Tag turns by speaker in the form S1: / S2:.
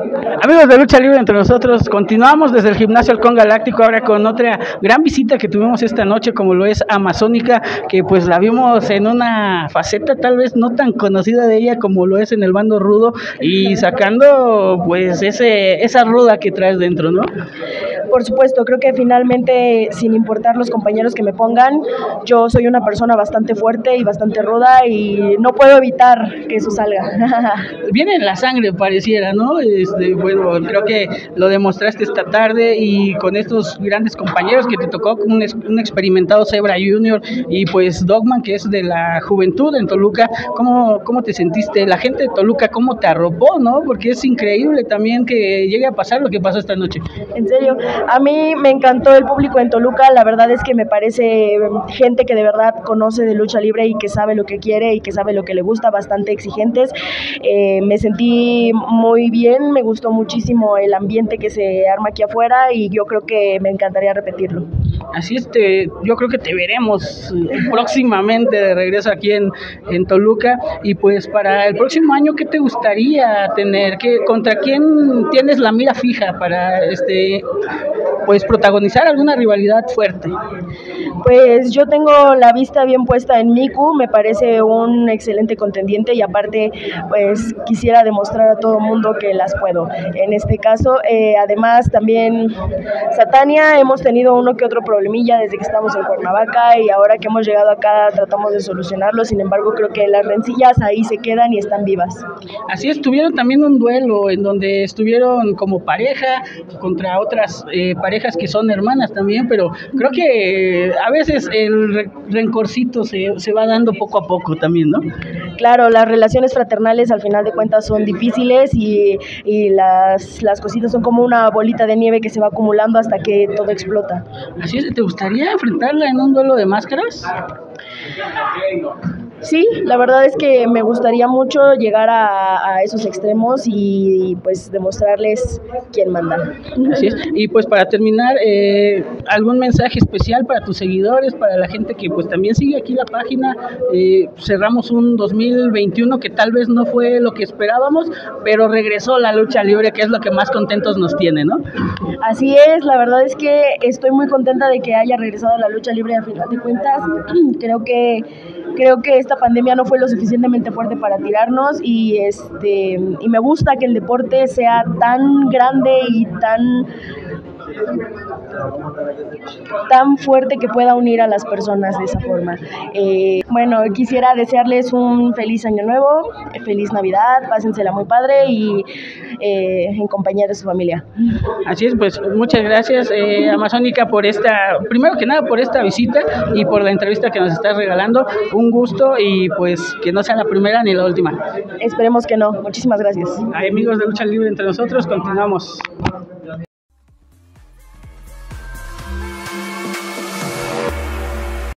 S1: Amigos de Lucha Libre entre nosotros, continuamos desde el Gimnasio Halcón Galáctico, ahora con otra gran visita que tuvimos esta noche, como lo es Amazónica, que pues la vimos en una faceta tal vez no tan conocida de ella como lo es en el bando rudo, y sacando pues esa ruda que traes dentro, ¿no?
S2: Por supuesto, creo que finalmente, sin importar los compañeros que me pongan, yo soy una persona bastante fuerte y bastante ruda y no puedo evitar que eso salga.
S1: Viene en la sangre, pareciera, ¿no? Bueno, creo que lo demostraste esta tarde y con estos grandes compañeros que te tocó, un experimentado Zebra Junior y pues Dogman, que es de la juventud en Toluca. ¿Cómo te sentiste? La gente de Toluca, ¿cómo te arropó, no? Porque es increíble también que llegue a pasar lo que pasó esta noche.
S2: En serio, a mí me encantó el público en Toluca, la verdad es que me parece gente que de verdad conoce de lucha libre y que sabe lo que quiere y que sabe lo que le gusta, bastante exigentes. Me sentí muy bien, me gustó muchísimo el ambiente que se arma aquí afuera y yo creo que me encantaría repetirlo.
S1: Así es, yo creo que te veremos próximamente de regreso aquí en Toluca. Y pues para el próximo año, ¿qué te gustaría tener? ¿Contra quién tienes la mira fija para pues protagonizar alguna rivalidad fuerte?
S2: Pues yo tengo la vista bien puesta en Miku, me parece un excelente contendiente y aparte pues quisiera demostrar a todo mundo que las puedo. En este caso, además también Satania, hemos tenido uno que otro problemilla desde que estamos en Cuernavaca y ahora que hemos llegado acá tratamos de solucionarlo, sin embargo creo que las rencillas ahí se quedan y están vivas.
S1: Así es, tuvieron también un duelo en donde estuvieron como pareja contra otras parejas que son hermanas también, pero creo que a veces el rencorcito se va dando poco a poco también, ¿no?
S2: Claro, las relaciones fraternales al final de cuentas son difíciles y las cositas son como una bolita de nieve que se va acumulando hasta que todo explota.
S1: Así es, ¿te gustaría enfrentarla en un duelo de máscaras?
S2: Sí, la verdad es que me gustaría mucho llegar a esos extremos y pues demostrarles quién manda.
S1: Así es. Y pues para terminar, ¿algún mensaje especial para tus seguidores, para la gente que pues también sigue aquí la página? Cerramos un 2021 que tal vez no fue lo que esperábamos, pero regresó la lucha libre, que es lo que más contentos nos tiene, ¿no?
S2: Así es, la verdad es que estoy muy contenta de que haya regresado la lucha libre al final de cuentas. Creo que esta pandemia no fue lo suficientemente fuerte para tirarnos y me gusta que el deporte sea tan grande y tan fuerte que pueda unir a las personas de esa forma. Bueno, quisiera desearles un feliz año nuevo, feliz Navidad, pásensela muy padre y en compañía de su familia.
S1: Así es, pues muchas gracias Amazónica primero que nada por esta visita y por la entrevista que nos estás regalando. Un gusto y pues que no sea la primera ni la última.
S2: Esperemos que no. Muchísimas gracias.
S1: Amigos de Lucha Libre entre nosotros, continuamos.